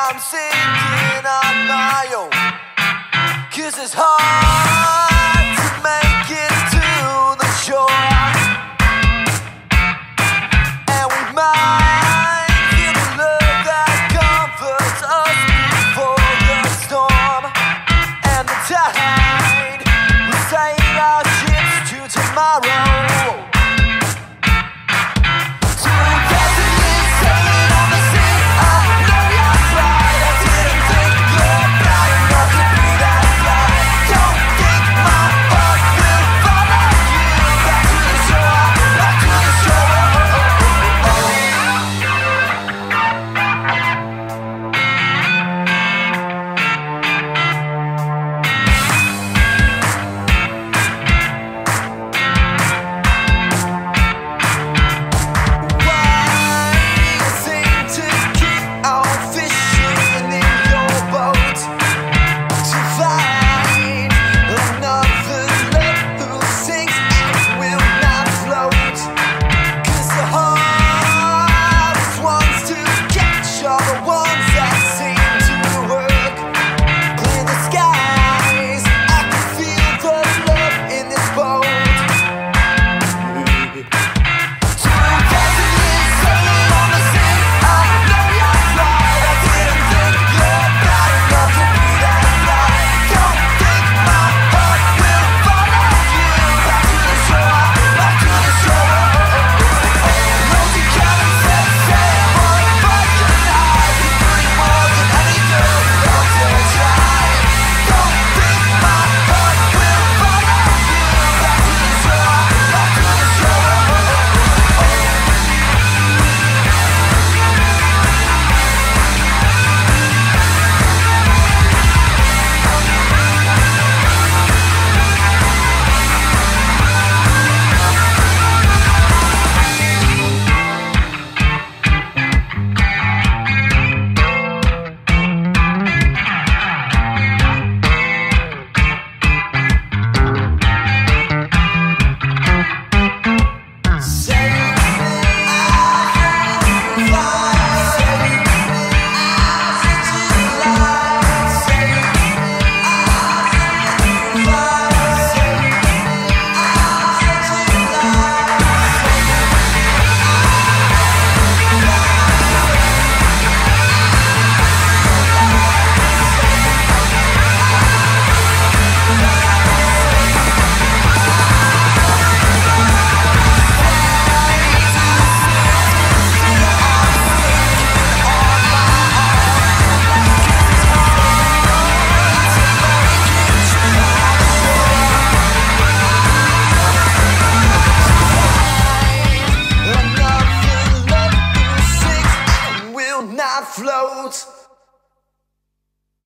I'm sinking on my own, 'cause it's hard to make it to the shore. And we might feel the love that comforts us before the storm. And the tide will sail our ships to tomorrow. Float.